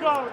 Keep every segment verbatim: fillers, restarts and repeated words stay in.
ball.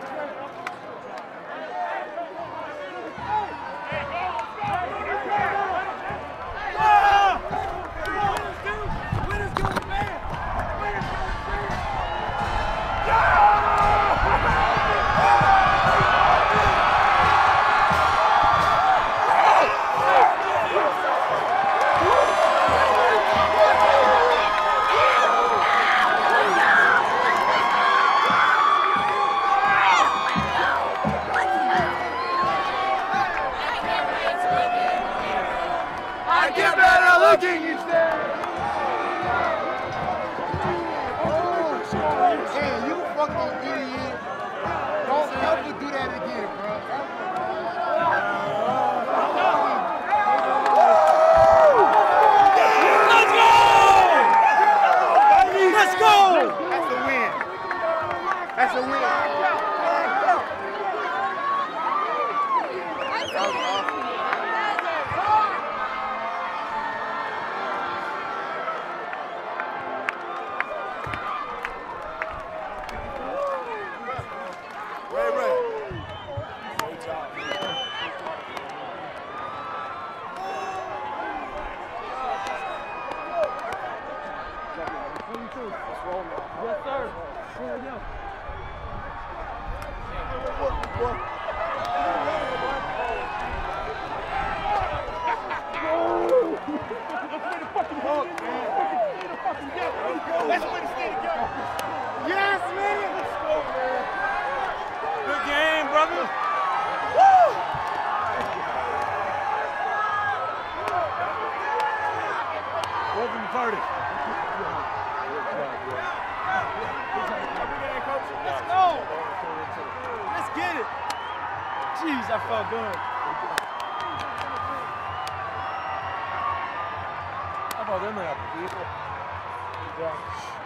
Looking instead. Oh, hey, you fucking idiot. Don't ever do that again, bro. Let's go! Let's go! That's a win. That's a win. Yes, sir. Here we go. Let's win the stay together. Yes, man. Let's go, man. Good game, brother. Woo! Welcome to party. Let's go. Let's get it. Jeez, I felt good. How about them apple people?